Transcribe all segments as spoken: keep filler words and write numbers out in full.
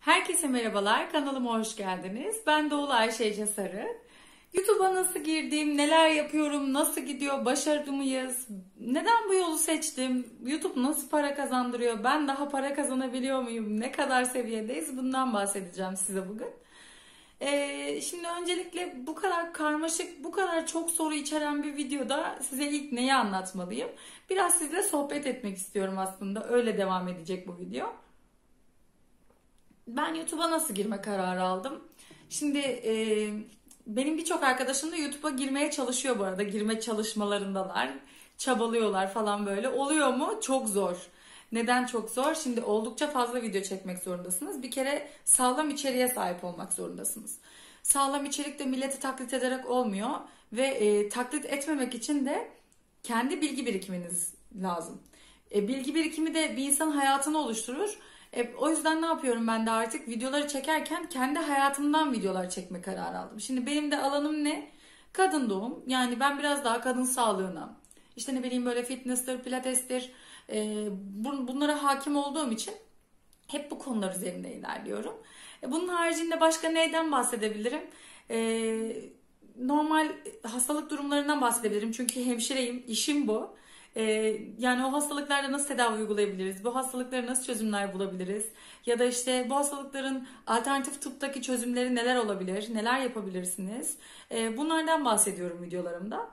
Herkese merhabalar, kanalıma hoş geldiniz. Ben Doğulu Ayşe Ece Sarı. YouTube'a nasıl girdim, neler yapıyorum, nasıl gidiyor, başarılı mıyız, neden bu yolu seçtim, YouTube nasıl para kazandırıyor, ben daha para kazanabiliyor muyum, ne kadar seviyedeyiz, bundan bahsedeceğim size bugün. Ee, şimdi öncelikle bu kadar karmaşık, bu kadar çok soru içeren bir videoda size ilk neyi anlatmalıyım? Biraz sizle sohbet etmek istiyorum aslında, öyle devam edecek bu video. Ben YouTube'a nasıl girme kararı aldım? Şimdi e, benim birçok arkadaşım da YouTube'a girmeye çalışıyor bu arada. Girme çalışmalarındalar. Çabalıyorlar falan böyle. Oluyor mu? Çok zor. Neden çok zor? Şimdi oldukça fazla video çekmek zorundasınız. Bir kere sağlam içeriğe sahip olmak zorundasınız. Sağlam içerik de milleti taklit ederek olmuyor. Ve e, taklit etmemek için de kendi bilgi birikiminiz lazım. E, bilgi birikimi de bir insanın hayatını oluşturur. E, o yüzden ne yapıyorum ben de artık videoları çekerken kendi hayatımdan videolar çekme kararı aldım. Şimdi benim de alanım ne? Kadın doğum. Yani ben biraz daha kadın sağlığına, işte ne bileyim böyle fitness'tir, pilates'tir, e, bunlara hakim olduğum için hep bu konular üzerinde ilerliyorum. E, bunun haricinde başka neyden bahsedebilirim? E, normal hastalık durumlarından bahsedebilirim. Çünkü hemşireyim, işim bu. Ee, yani o hastalıklarda nasıl tedavi uygulayabiliriz? Bu hastalıklara nasıl çözümler bulabiliriz? Ya da işte bu hastalıkların alternatif tıptaki çözümleri neler olabilir? Neler yapabilirsiniz? Ee, bunlardan bahsediyorum videolarımda.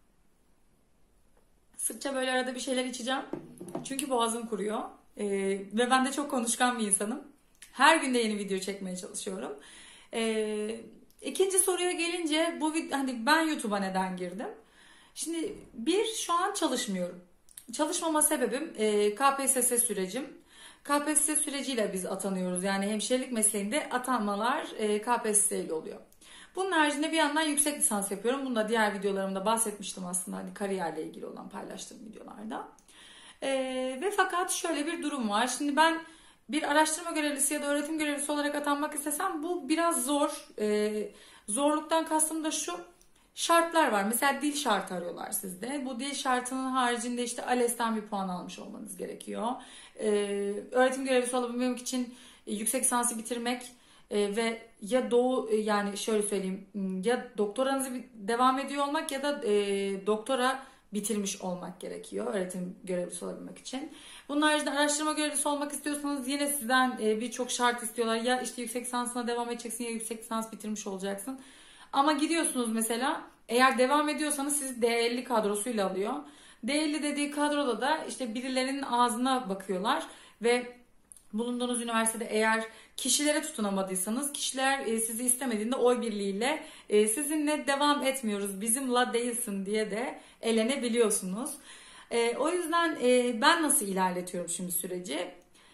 Sıkça böyle arada bir şeyler içeceğim. Çünkü boğazım kuruyor. Ee, ve ben de çok konuşkan bir insanım. Her gün de yeni video çekmeye çalışıyorum. Ee, ikinci soruya gelince bu hani ben YouTube'a neden girdim? Şimdi bir, şu an çalışmıyorum. Çalışmama sebebim e, K P S S sürecim. K P S S süreciyle biz atanıyoruz. Yani hemşirelik mesleğinde atanmalar e, K P S S ile oluyor. Bunun haricinde bir yandan yüksek lisans yapıyorum. Bunu da diğer videolarımda bahsetmiştim aslında. Hani kariyerle ilgili olan paylaştığım videolarda. E, ve fakat şöyle bir durum var. Şimdi ben bir araştırma görevlisi ya da öğretim görevlisi olarak atanmak istesem bu biraz zor. E, zorluktan kastım da şu. Şartlar var. Mesela dil şartı arıyorlar sizde. Bu dil şartının haricinde işte ALES'ten bir puan almış olmanız gerekiyor. Ee, öğretim görevlisi olabilmek için yüksek lisansı bitirmek e, ve ya doğu e, yani şöyle söyleyeyim ya doktoranızı devam ediyor olmak ya da e, doktora bitirmiş olmak gerekiyor öğretim görevlisi olabilmek için. Bunun haricinde araştırma görevlisi olmak istiyorsanız yine sizden e, birçok şart istiyorlar. Ya işte yüksek lisansına devam edeceksin ya yüksek lisans bitirmiş olacaksın. Ama gidiyorsunuz mesela eğer devam ediyorsanız sizi D elli kadrosuyla alıyor. D elli dediği kadroda da işte birilerinin ağzına bakıyorlar ve bulunduğunuz üniversitede eğer kişilere tutunamadıysanız kişiler sizi istemediğinde oy birliğiyle sizinle devam etmiyoruz bizimle değilsin diye de elenebiliyorsunuz. O yüzden ben nasıl ilerletiyorum şimdi süreci?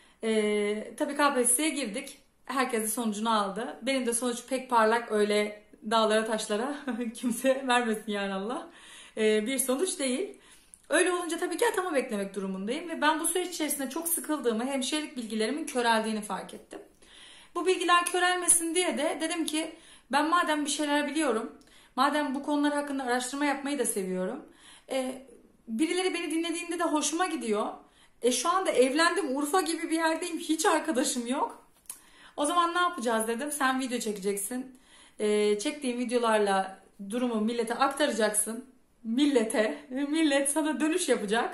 Tabii K P S S'ye girdik. Herkes de sonucunu aldı. Benim de sonuç pek parlak öyle dağlara taşlara kimse vermesin yani Allah. Ee, bir sonuç değil. Öyle olunca tabii ki atama beklemek durumundayım ve ben bu süreç içerisinde çok sıkıldığımı, hemşirelik bilgilerimin köreldiğini fark ettim. Bu bilgiler körelmesin diye de dedim ki ben madem bir şeyler biliyorum, madem bu konular hakkında araştırma yapmayı da seviyorum, e, birileri beni dinlediğinde de hoşuma gidiyor. E şu anda evlendim, Urfa gibi bir yerdeyim, hiç arkadaşım yok. O zaman ne yapacağız dedim, sen video çekeceksin. Ee, çektiğin videolarla durumu millete aktaracaksın. Millete, millet sana dönüş yapacak.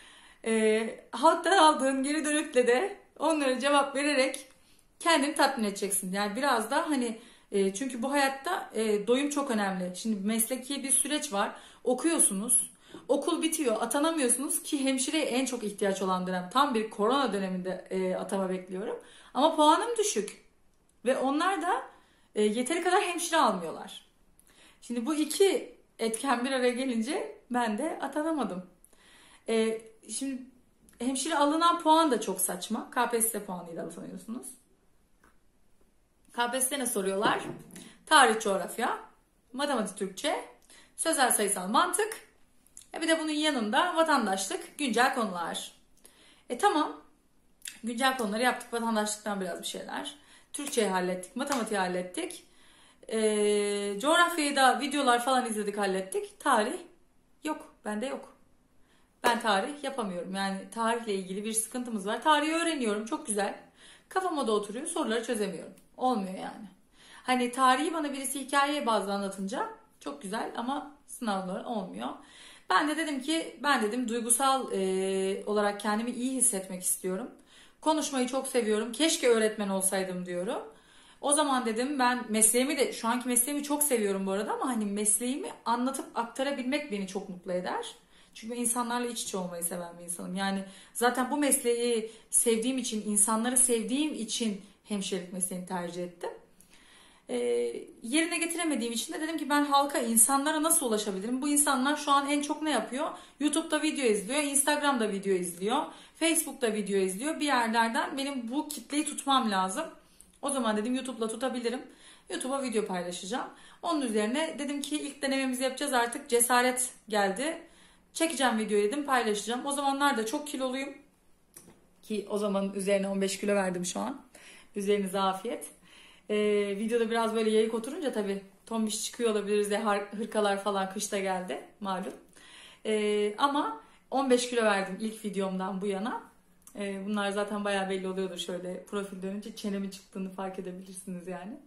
Ee, halktan aldığın geri dönütle de onlara cevap vererek kendini tatmin edeceksin. Yani biraz da hani e, çünkü bu hayatta e, doyum çok önemli. Şimdi mesleki bir süreç var. Okuyorsunuz. Okul bitiyor. Atanamıyorsunuz ki hemşireye en çok ihtiyaç olan dönem. Tam bir korona döneminde e, atama bekliyorum. Ama puanım düşük. Ve onlar da E, yeteri kadar hemşire almıyorlar. Şimdi bu iki etken bir araya gelince ben de atanamadım. E, şimdi hemşire alınan puan da çok saçma. K P S S puanıyla atanıyorsunuz. K P S S ne soruyorlar? Tarih, coğrafya, matematik, Türkçe, sözel, sayısal, mantık. E bir de bunun yanında vatandaşlık, güncel konular. E tamam. Güncel konuları yaptık. Vatandaşlıktan biraz bir şeyler. Türkçeyi hallettik, matematiği hallettik. E, coğrafyayı da videolar falan izledik, hallettik. Tarih yok, bende yok. Ben tarih yapamıyorum. Yani tarihle ilgili bir sıkıntımız var. Tarihi öğreniyorum, çok güzel. Kafama da oturuyor, soruları çözemiyorum. Olmuyor yani. Hani tarihi bana birisi hikayeye bazı anlatınca çok güzel ama sınavlar olmuyor. Ben de dedim ki ben dedim duygusal e, olarak kendimi iyi hissetmek istiyorum. Konuşmayı çok seviyorum. Keşke öğretmen olsaydım diyorum. O zaman dedim ben mesleğimi de şu anki mesleğimi çok seviyorum bu arada ama hani mesleğimi anlatıp aktarabilmek beni çok mutlu eder. Çünkü insanlarla iç içe olmayı seven bir insanım. Yani zaten bu mesleği sevdiğim için, insanları sevdiğim için hemşirelik mesleğini tercih ettim. Ee, yerine getiremediğim için de dedim ki ben halka, insanlara nasıl ulaşabilirim? Bu insanlar şu an en çok ne yapıyor? YouTube'da video izliyor, Instagram'da video izliyor, Facebook'ta video izliyor. Bir yerlerden benim bu kitleyi tutmam lazım. O zaman dedim YouTube'la tutabilirim. YouTube'a video paylaşacağım. Onun üzerine dedim ki ilk denememizi yapacağız, artık cesaret geldi. Çekeceğim videoyu dedim, paylaşacağım. O zamanlar da çok kiloluyum. Ki o zaman üzerine on beş kilo verdim şu an. Üzerinize afiyet. Ee, videoda biraz böyle yayık oturunca tabii tombiş çıkıyor olabiliriz ya, hırkalar falan kışta geldi malum. Ee, ama on beş kilo verdim ilk videomdan bu yana. Ee, bunlar zaten bayağı belli oluyordur, şöyle profil dönünce çenemin çıktığını fark edebilirsiniz yani.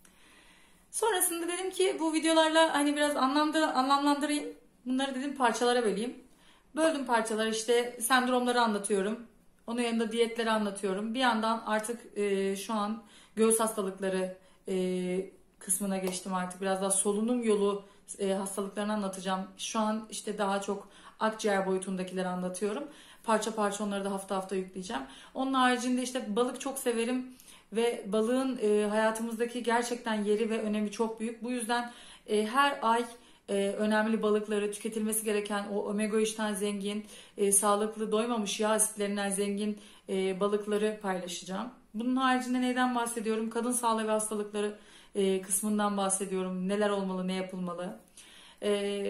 Sonrasında dedim ki bu videolarla hani biraz anlamdır, anlamlandırayım. Bunları dedim parçalara böleyim. Böldüm parçalara, işte sendromları anlatıyorum. Onun yanında diyetleri anlatıyorum. Bir yandan artık e, şu an göğüs hastalıkları e, kısmına geçtim artık. Biraz daha solunum yolu e, hastalıklarını anlatacağım. Şu an işte daha çok akciğer boyutundakileri anlatıyorum. Parça parça onları da hafta hafta yükleyeceğim. Onun haricinde işte balık çok severim. Ve balığın e, hayatımızdaki gerçekten yeri ve önemi çok büyük. Bu yüzden e, her ay e, önemli balıkları, tüketilmesi gereken o omega üçten zengin, e, sağlıklı, doymamış yağ asitlerinden zengin e, balıkları paylaşacağım. Bunun haricinde neyden bahsediyorum? Kadın sağlığı ve hastalıkları e, kısmından bahsediyorum. Neler olmalı, ne yapılmalı. E,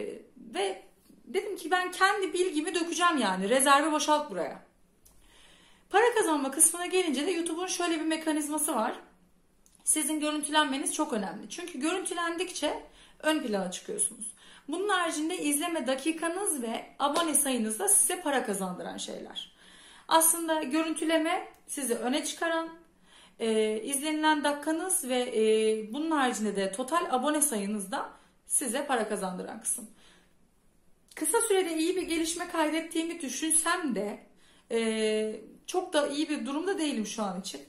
ve dedim ki ben kendi bilgimi dökeceğim yani. Rezervi boşalt buraya. Para kazanma kısmına gelince de YouTube'un şöyle bir mekanizması var. Sizin görüntülenmeniz çok önemli. Çünkü görüntülendikçe ön plana çıkıyorsunuz. Bunun haricinde izleme dakikanız ve abone sayınız da size para kazandıran şeyler. Aslında görüntüleme sizi öne çıkaran, e, izlenilen dakikanız ve e, bunun haricinde de total abone sayınız da size para kazandıran kısım. Kısa sürede iyi bir gelişme kaydettiğimi düşünsem de e, çok da iyi bir durumda değilim şu an için.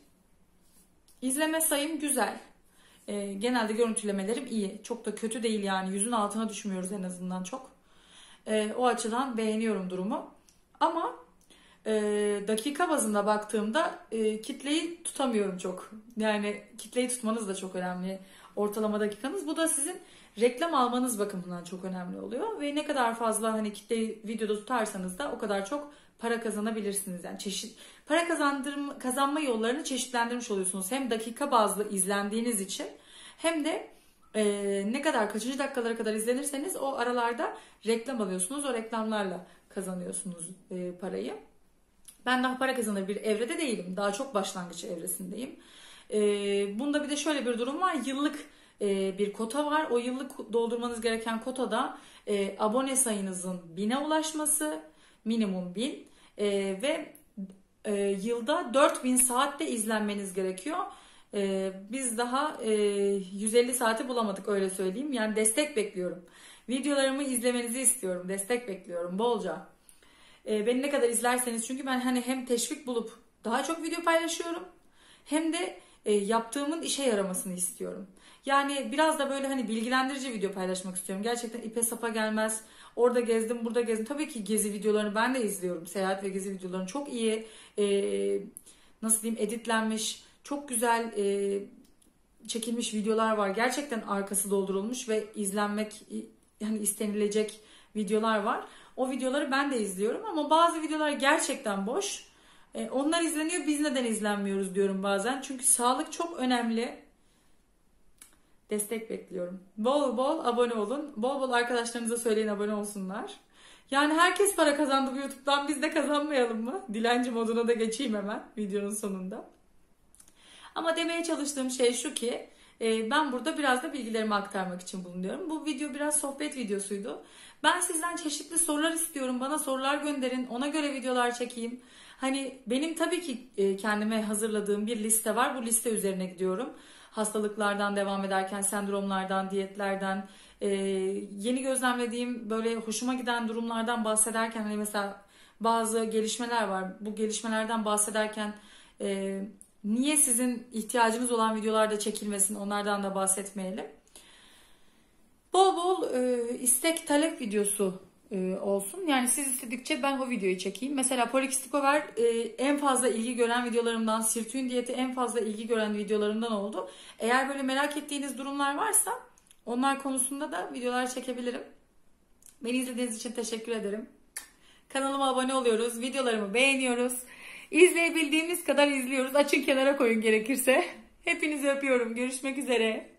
İzleme sayım güzel. E, genelde görüntülemelerim iyi. Çok da kötü değil yani. Yüzün altına düşmüyoruz en azından çok. E, o açıdan beğeniyorum durumu. Ama e, dakika bazında baktığımda e, kitleyi tutamıyorum çok. Yani kitleyi tutmanız da çok önemli. Ortalama dakikanız. Bu da sizin reklam almanız bakımından çok önemli oluyor. Ve ne kadar fazla hani kitleyi videoda tutarsanız da o kadar çok para kazanabilirsiniz. Yani çeşit para kazandırma, kazanma yollarını çeşitlendirmiş oluyorsunuz. Hem dakika bazlı izlendiğiniz için hem de e, ne kadar kaçıncı dakikalara kadar izlenirseniz o aralarda reklam alıyorsunuz. O reklamlarla kazanıyorsunuz e, parayı. Ben daha para kazanır bir evrede değilim. Daha çok başlangıç evresindeyim. E, bunda bir de şöyle bir durum var. Yıllık e, bir kota var. O yıllık doldurmanız gereken kotada e, abone sayınızın bine ulaşması, minimum bin e, ve e, yılda dört bin saatte izlenmeniz gerekiyor. E, biz daha e, yüz elli saati bulamadık, öyle söyleyeyim. Yani destek bekliyorum. Videolarımı izlemenizi istiyorum. Destek bekliyorum bolca. E, beni ne kadar izlerseniz, çünkü ben hani hem teşvik bulup daha çok video paylaşıyorum hem de e, yaptığımın işe yaramasını istiyorum. Yani biraz da böyle hani bilgilendirici video paylaşmak istiyorum. Gerçekten ipe sapa gelmez. Orada gezdim, burada gezdim. Tabii ki gezi videolarını ben de izliyorum. Seyahat ve gezi videolarını çok iyi, e, nasıl diyeyim, editlenmiş, çok güzel e, çekilmiş videolar var. Gerçekten arkası doldurulmuş ve izlenmek yani istenilecek videolar var. O videoları ben de izliyorum ama bazı videolar gerçekten boş. E, onlar izleniyor, biz neden izlenmiyoruz diyorum bazen. Çünkü sağlık çok önemli. Destek bekliyorum. Bol bol abone olun. Bol bol arkadaşlarınıza söyleyin abone olsunlar. Yani herkes para kazandı bu YouTube'dan, biz de kazanmayalım mı? Dilenci moduna da geçeyim hemen videonun sonunda. Ama demeye çalıştığım şey şu ki ben burada biraz da bilgilerimi aktarmak için bulunuyorum. Bu video biraz sohbet videosuydu. Ben sizden çeşitli sorular istiyorum. Bana sorular gönderin. Ona göre videolar çekeyim. Hani benim tabii ki e, kendime hazırladığım bir liste var. Bu liste üzerine gidiyorum. Hastalıklardan devam ederken, sendromlardan, diyetlerden, e, yeni gözlemlediğim böyle hoşuma giden durumlardan bahsederken, hani mesela bazı gelişmeler var. Bu gelişmelerden bahsederken e, niye sizin ihtiyacınız olan videolarda çekilmesin, onlardan da bahsetmeyelim. Bol bol e, istek talep videosu e, olsun. Yani siz istedikçe ben o videoyu çekeyim. Mesela polikistik over e, en fazla ilgi gören videolarımdan, sirtüin diyeti en fazla ilgi gören videolarımdan oldu. Eğer böyle merak ettiğiniz durumlar varsa onlar konusunda da videolar çekebilirim. Beni izlediğiniz için teşekkür ederim. Kanalıma abone oluyoruz, videolarımı beğeniyoruz. İzleyebildiğimiz kadar izliyoruz. Açın kenara koyun gerekirse. Hepinizi öpüyorum. Görüşmek üzere.